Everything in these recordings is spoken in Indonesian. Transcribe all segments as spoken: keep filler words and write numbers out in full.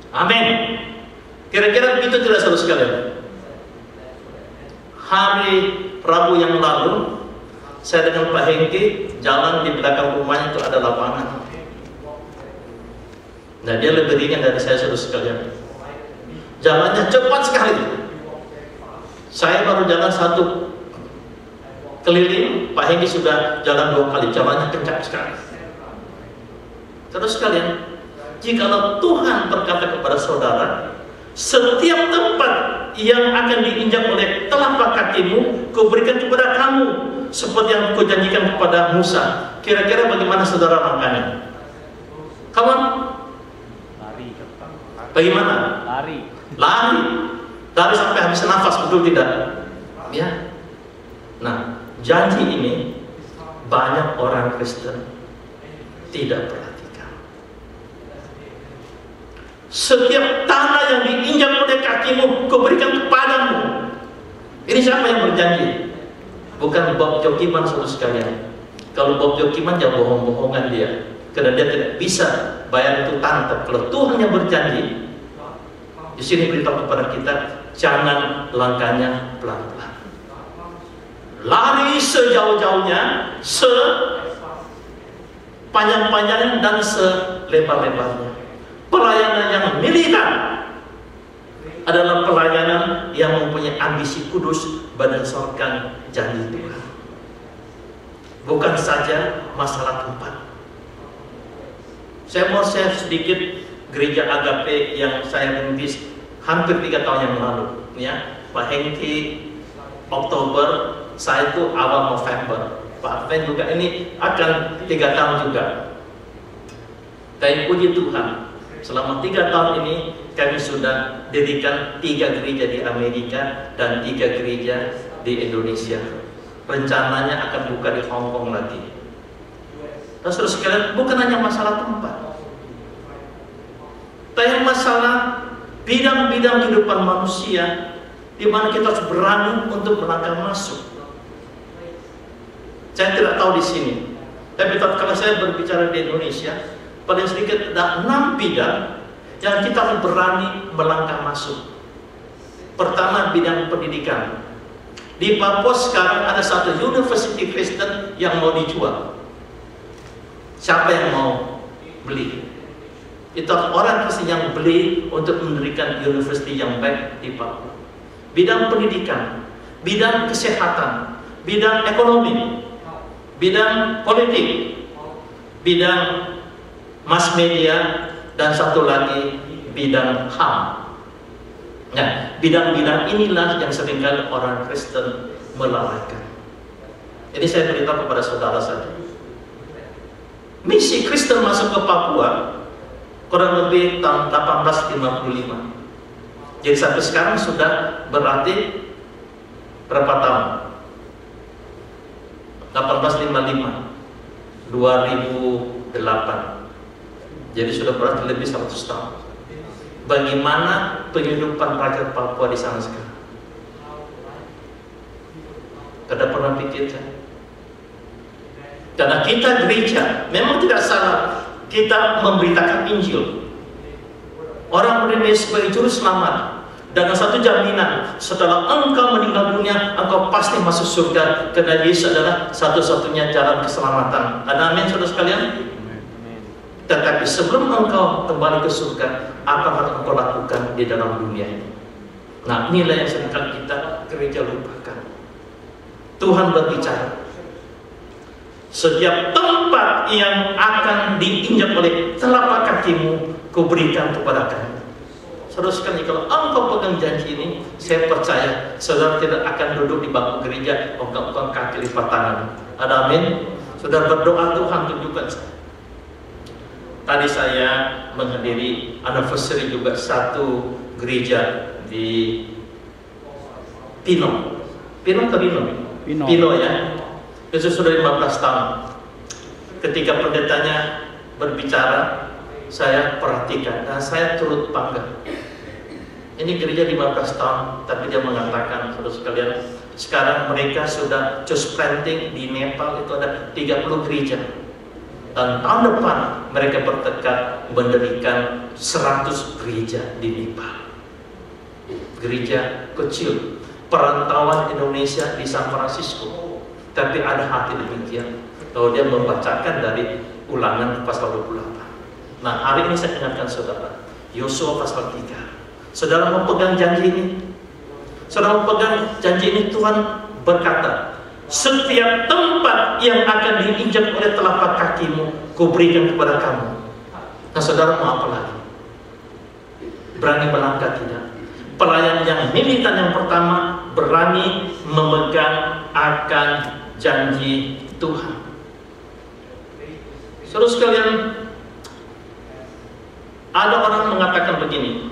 Amin. Kira-kira begitu tidak saudara sekalian? Hari Rabu yang lalu saya dengan Pak Hengki jalan di belakang rumahnya itu ada lapangan. Nah, dia lebih ringan dari saya saudara sekalian. Jalannya cepat sekali. Saya baru jalan satu keliling, Pak Hengki sudah jalan dua kali. Jalannya kencang sekali. Terus sekalian, jikalau Tuhan berkata kepada saudara, setiap tempat yang akan diinjak oleh telapak kakimu, kuberikan kepada kamu, seperti yang kujanjikan kepada Musa. Kira-kira bagaimana saudara langkahnya? Kawan? Lari. Bagaimana? Lari. Lari. Lari sampai habis nafas, betul tidak? Ya. Nah, janji ini banyak orang Kristen tidak perhatikan. Setiap tanah yang diinjak oleh kakimu, kuberikan kepadamu. Ini siapa yang berjanji? Bukan Bob Jokiman saudara sekalian. Kalau Bob Jokiman jangan bohong-bohongan dia, karena dia tidak bisa bayar itu tantap. Kalau Tuhan yang berjanji, di sini beritahu kepada kita, jangan langkahnya pelan-pelan. Lari sejauh-jauhnya, sepanjang-panjangnya dan selebar-lebarnya. Pelayanan yang militer adalah pelayanan yang mempunyai ambisi kudus berdasarkan janji Tuhan. Bukan saja masalah tempat. Saya mau share sedikit gereja Agape yang saya rintis hampir tiga tahun yang lalu. Ya, Pak Hengki Oktober, saya itu awal November. Pak Fen juga ini akan tiga tahun juga. Tapi puji Tuhan, selama tiga tahun ini kami sudah dirikan tiga gereja di Amerika dan tiga gereja di Indonesia. Rencananya akan buka di Hong Kong lagi. Dan saudara sekalian, bukan hanya masalah tempat, tapi masalah bidang-bidang kehidupan manusia di mana kita harus berani untuk melangkah masuk. Saya tidak tahu di sini, tapi kalau saya berbicara di Indonesia, paling sedikit ada enam bidang yang kita harus berani melangkah masuk. Pertama, bidang pendidikan. Di Papua sekarang ada satu university Kristen yang mau dijual. Siapa yang mau beli? Itu orang Kristen yang beli untuk mendirikan university yang baik di Papua. Bidang pendidikan, bidang kesehatan, bidang ekonomi, bidang politik, bidang mass media, dan satu lagi bidang H A M. Nah, bidang-bidang inilah yang seringkali orang Kristen melalaikan. Jadi saya beritahu kepada saudara saja, misi Kristen masuk ke Papua kurang lebih tahun delapan belas lima puluh lima. Jadi sampai sekarang sudah berarti berapa tahun? delapan belas lima puluh lima, dua ribu delapan. Jadi sudah berarti lebih seratus tahun. Bagaimana penghidupan rakyat Papua di sana sekarang? Tidak pernah pikirkan. Karena kita gereja, memang tidak salah kita memberitakan Injil. Orang menerima Yesus sebagai juru selamat, dengan satu jaminan, setelah engkau meninggal dunia, engkau pasti masuk surga, karena Yesus adalah satu-satunya jalan keselamatan. Ada amin saudara sekalian? Tetapi sebelum engkau kembali ke surga, apa yang harus engkau lakukan di dalam dunia ini? Nah, inilah yang seringkali kita gereja lupakan. Tuhan berbicara, setiap tempat yang akan diinjak oleh telapak kakimu, kuberikan kepada kamu. Saudara sekalian, kalau engkau pegang janji ini, saya percaya saudara tidak akan duduk di bangku gereja ongkang-ongkang kaki lipat tangan. Ada amin? Saudara berdoa, Tuhan tunjukkan saya. Tadi saya menghadiri anniversary juga satu gereja di Pino. Pino atau Pino? Pino. Pino ya. Itu sudah lima belas tahun. Ketika pendetanya berbicara, saya perhatikan dan saya turut bangga. Ini gereja lima belas tahun, tapi dia mengatakan, saudara sekalian, sekarang mereka sudah just planting di Nepal itu ada tiga puluh gereja. Dan tahun depan mereka bertekad mendirikan seratus gereja di Nepal. Gereja kecil, perantauan Indonesia di San Francisco. Tapi ada hati demikian. Kalau dia membacakan dari Ulangan pasal dua puluh delapan. Nah, hari ini saya ingatkan saudara, Yosua pasal tiga. Saudara mau pegang janji ini? Saudara mau pegang janji ini? Tuhan berkata, setiap tempat yang akan diinjak oleh telapak kakimu, kuberikan kepada kamu. Nah, saudara mau apa lagi? Berani melangkah tidak? Pelayan yang militan yang pertama berani memegang akan janji Tuhan. Saudara sekalian, ada orang mengatakan begini,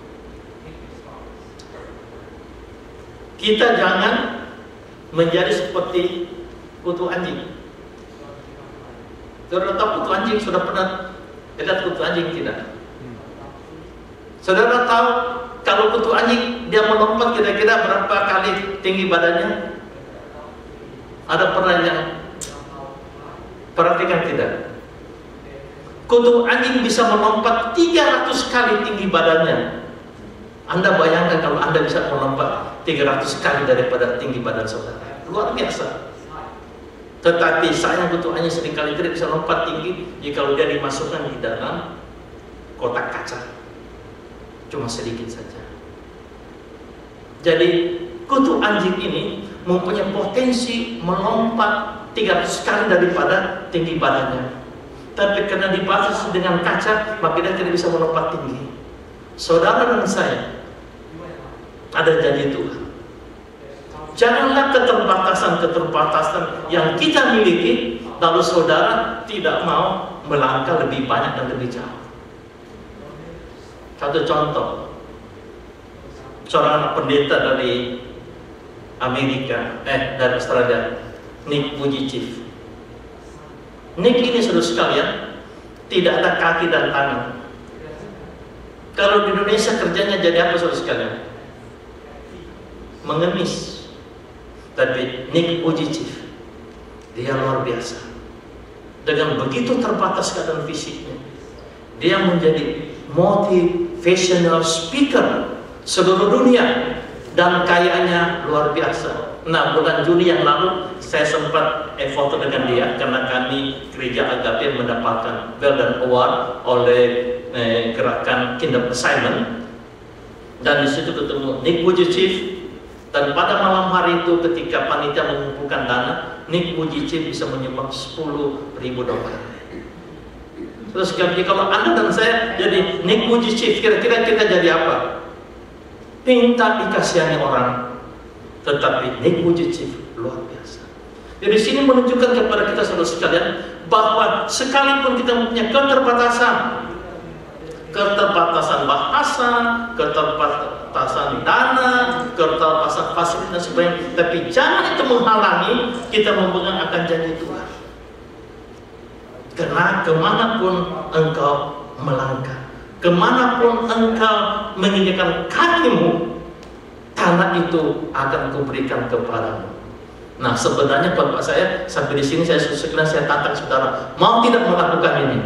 kita jangan menjadi seperti kutu anjing. Saudara tahu kutu anjing? Sudah pernah lihat kutu anjing tidak? Saudara tahu kalau kutu anjing dia melompat kira-kira berapa kali tinggi badannya? Ada pernah yang perhatikan tidak? Kutu anjing bisa melompat tiga ratus kali tinggi badannya. Anda bayangkan kalau Anda bisa melompat tiga ratus kali daripada tinggi badan saudara. Luar biasa. Tetapi sayang kutu anjing seringkali tidak bisa lompat tinggi jika dia dimasukkan di dalam kotak kaca. Cuma sedikit saja. Jadi kutu anjing ini mempunyai potensi melompat tiga ratus kali daripada tinggi badannya. Tapi karena dibatasi dengan kaca, maka dia tidak bisa melompat tinggi. Saudara dan saya ada janji Tuhan. Janganlah keterbatasan-keterbatasan yang kita miliki, lalu saudara tidak mau melangkah lebih banyak dan lebih jauh. Satu contoh, seorang pendeta dari Amerika, eh dari Australia, Nick Vujicic. Nick ini saudara sekalian tidak ada kaki dan tangan. Kalau di Indonesia kerjanya jadi apa saudara sekalian? Mengemis. Tapi Nick Vujicic, dia luar biasa. Dengan begitu terbatas keadaan fisiknya, dia menjadi motivational speaker seluruh dunia dan kayaknya luar biasa. Nah, bulan Juli yang lalu saya sempat eh, foto dengan dia karena kami gereja Agape mendapatkan Golden Award oleh eh, gerakan Kingdom Assignment, dan di situ ketemu Nick Vujicic. Dan pada malam hari itu ketika panitia mengumpulkan dana, Nick Vujicic bisa menyumbang sepuluh ribu dolar. Terus kalau Anda dan saya jadi Nick Vujicic, kira-kira kita jadi apa? Minta dikasihani orang. Tetapi Nick Vujicic luar biasa. Jadi sini menunjukkan kepada kita saudara sekalian bahwa sekalipun kita mempunyai keterbatasan, keterbatasan bahasa, keterbatasan dana, keterbatasan fasilitas dan sebagainya, tapi jangan itu menghalangi kita memegang akan janji Tuhan. Karena kemanapun engkau melangkah, kemanapun engkau menginjakkan kakimu, tanah itu akan kuberikan kepadamu. Nah, sebenarnya Bapak saya sampai di sini saya sebenarnya saya tantang saudara, mau tidak melakukan ini?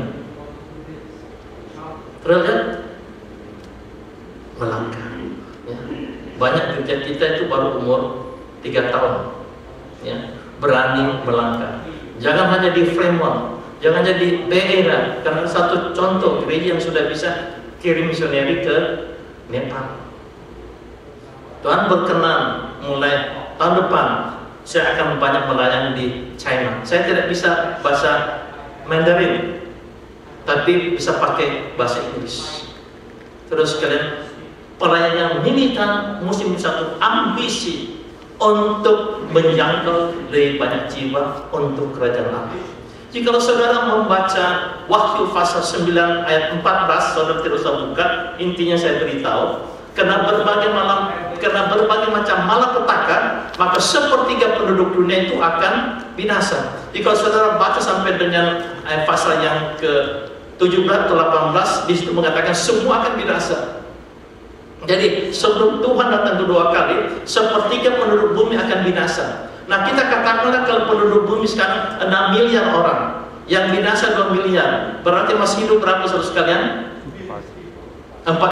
Terlihat melangkah. Ya. Banyak kerja kita itu baru umur tiga tahun, ya, berani melangkah. Jangan hanya di Fremont, jangan jadi B E R A, karena satu contoh gereja yang sudah bisa kirim misioneri ke Nepal. Tuhan berkenan mulai tahun depan saya akan banyak melayani di China. Saya tidak bisa bahasa Mandarin, tapi bisa pakai bahasa Inggris. Terus kalian pelayan yang militan mesti satu ambisi untuk menjangkau lebih banyak jiwa untuk kerajaan Allah. Jika saudara membaca Wahyu pasal sembilan ayat empat belas, saudara tidak usah buka, intinya saya beritahu. Karena berbagai malam, karena berbagai macam malapetaka, maka sepertiga penduduk dunia itu akan binasa. Jika saudara baca sampai dengan eh, pasal yang ke tujuh belas atau delapan belas, di situ mengatakan semua akan binasa. Jadi sebelum Tuhan datang kedua kali, sepertiga penduduk bumi akan binasa. Nah, kita katakanlah kalau penduduk bumi sekarang enam miliar orang, Yang binasa dua miliar. Berarti masih hidup berapa saudara sekalian? Empat